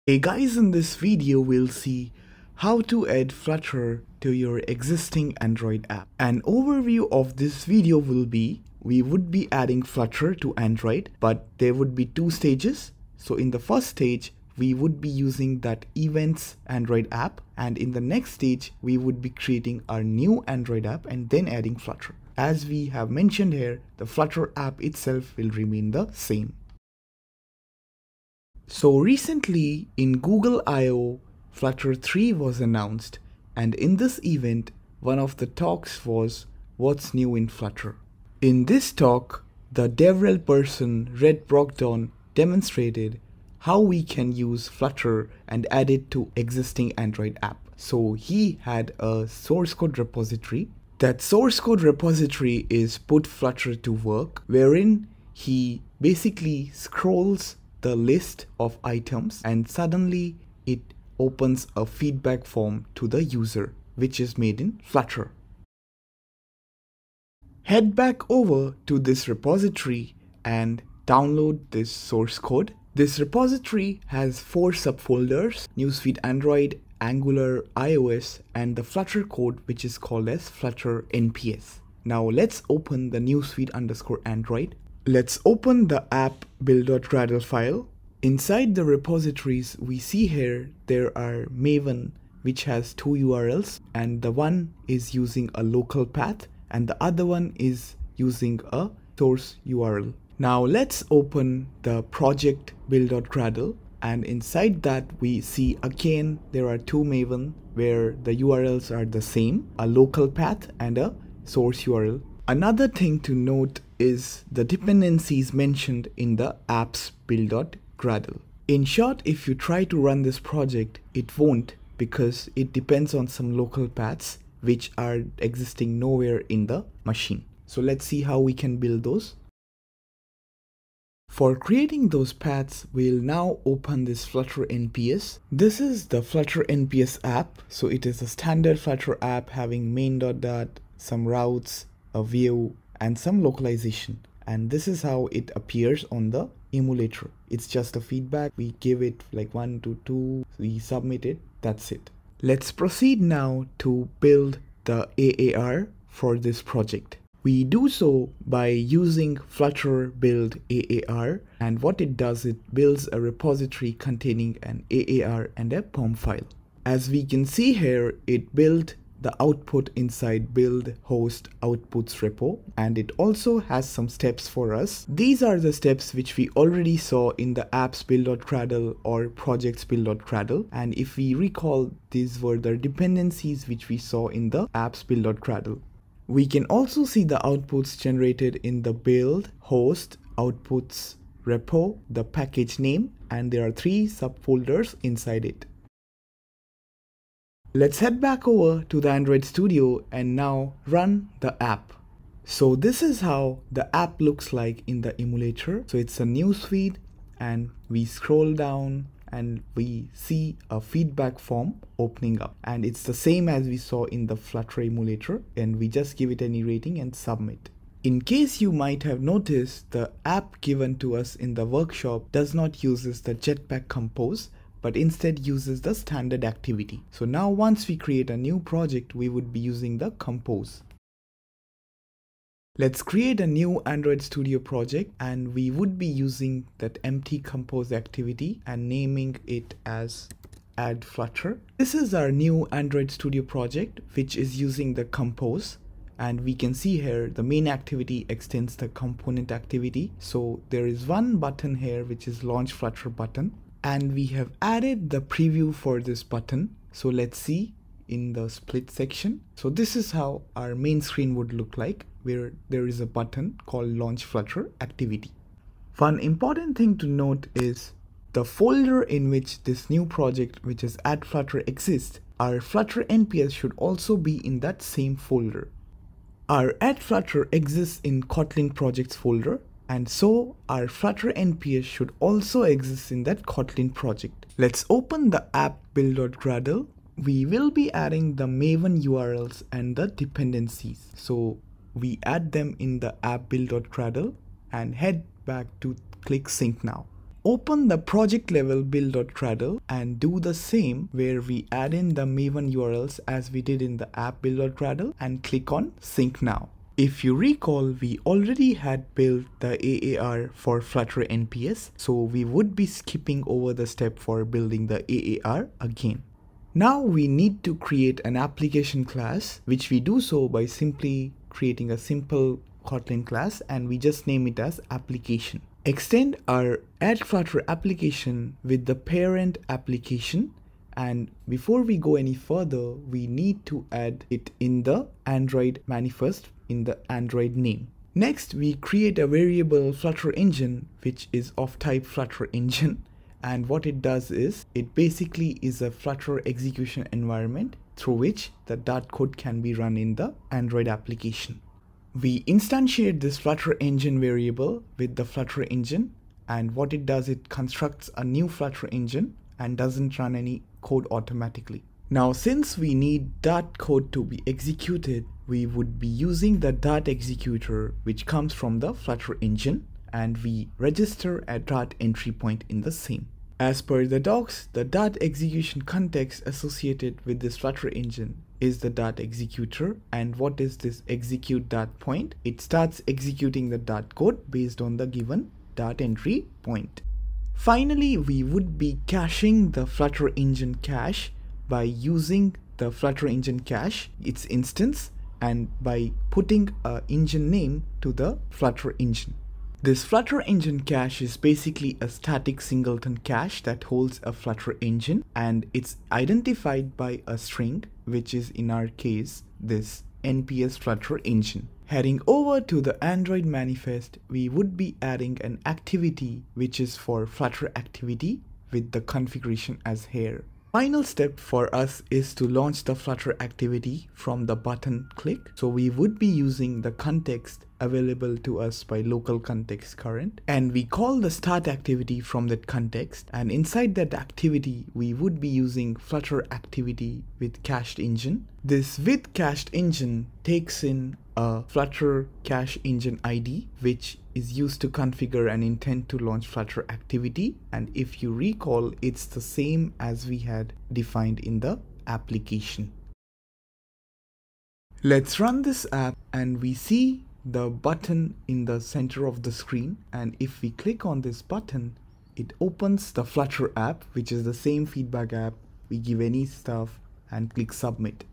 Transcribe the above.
Hey guys, in this video we'll see how to add Flutter to your existing Android app. An overview of this video will be, we would be adding Flutter to Android, but there would be two stages. So in the first stage, we would be using that events Android app, and in the next stage, we would be creating our new Android app and then adding Flutter. As we have mentioned here, the Flutter app itself will remain the same. So recently in Google I/O, Flutter 3 was announced, and in this event, one of the talks was what's new in Flutter. In this talk, the DevRel person Red Brogdon demonstrated how we can use Flutter and add it to existing Android app. So he had a source code repository. That source code repository is Put Flutter to Work, wherein he basically scrolls the list of items and suddenly it opens a feedback form to the user, which is made in Flutter. Head back over to this repository and download this source code. This repository has 4 subfolders: Newsfeed Android, Angular, iOS, and the Flutter code, which is called as Flutter NPS. Now let's open the newsfeed_android. Let's open the app build.gradle file. Inside the repositories, we see here there are Maven, which has 2 URLs, and the one is using a local path and the other one is using a source URL. Now let's open the project build.gradle, and inside that we see again there are 2 Maven where the URLs are the same, a local path and a source URL. Another thing to note is the dependencies mentioned in the apps build.gradle. In short, if you try to run this project, it won't, because it depends on some local paths which are existing nowhere in the machine. So let's see how we can build those. For creating those paths, we'll now open this Flutter NPS. This is the Flutter NPS app. So it is a standard Flutter app having main.dat, some routes, a view, and some localization. And this is how it appears on the emulator. It's just a feedback. We give it like 1 to 2, we submit it, that's it. Let's proceed now to build the AAR for this project. We do so by using Flutter build AAR, and what it does, it builds a repository containing an AAR and a POM file. As we can see here, it built the output inside build host outputs repo, and it also has some steps for us. These are the steps which we already saw in the apps build.gradle or projects build.gradle, and if we recall, these were the dependencies which we saw in the apps build.gradle. We can also see the outputs generated in the build host outputs repo, the package name, and there are 3 subfolders inside it. Let's head back over to the Android Studio and now run the app. So this is how the app looks like in the emulator. So it's a newsfeed, and we scroll down and we see a feedback form opening up, and it's the same as we saw in the Flutter emulator, and we just give it any rating and submit. In case you might have noticed, the app given to us in the workshop does not use the Jetpack Compose, but instead uses the standard activity. So now once we create a new project, we would be using the Compose. Let's create a new Android Studio project, and we would be using that empty Compose activity and naming it as add Flutter. This is our new Android Studio project, which is using the Compose. And we can see here the main activity extends the component activity. So there is one button here, which is launch Flutter button. And we have added the preview for this button. So let's see in the split section. So this is how our main screen would look like, where there is a button called launch Flutter activity. One important thing to note is the folder in which this new project, which is add Flutter, exists. Our Flutter NPS should also be in that same folder. Our add Flutter exists in Kotlin projects folder, and so our Flutter NPS should also exist in that Kotlin project. Let's open the app build.gradle. We will be adding the Maven URLs and the dependencies. So we add them in the app build.gradle and head back to click sync now. Open the project level build.gradle and do the same where we add in the Maven URLs as we did in the app build.gradle and click on sync now. If you recall, we already had built the AAR for Flutter NPS, so we would be skipping over the step for building the AAR again. Now we need to create an application class, which we do so by simply creating a simple Kotlin class, and we just name it as application. Extend our add Flutter application with the parent application, and before we go any further, we need to add it in the Android manifest in the Android name. Next, we create a variable Flutter engine, which is of type Flutter engine, and what it does is it basically is a Flutter execution environment through which the Dart code can be run in the Android application. We instantiate this Flutter engine variable with the Flutter engine, and what it does, it constructs a new Flutter engine and doesn't run any code automatically. Now, since we need Dart code to be executed, we would be using the Dart executor, which comes from the Flutter engine, and we register a Dart entry point in the same. As per the docs, the Dart execution context associated with this Flutter engine is the Dart executor. And what is this execute Dart point? It starts executing the Dart code based on the given Dart entry point. Finally, we would be caching the Flutter engine cache by using the Flutter engine cache, its instance, and by putting an engine name to the Flutter engine. This Flutter engine cache is basically a static singleton cache that holds a Flutter engine, and it's identified by a string, which is in our case this nps Flutter engine. Heading over to the Android manifest, we would be adding an activity which is for Flutter activity with the configuration as here. Final step for us is to launch the Flutter activity from the button click. So we would be using the context available to us by local context current, and we call the start activity from that context, and inside that activity we would be using Flutter activity with cached engine. This with cached engine takes in a Flutter cache engine ID, which is used to configure an intent to launch Flutter activity, and if you recall, it's the same as we had defined in the application. Let's run this app, and we see the button in the center of the screen, and if we click on this button, it opens the Flutter app, which is the same feedback app. We give any stuff and click submit.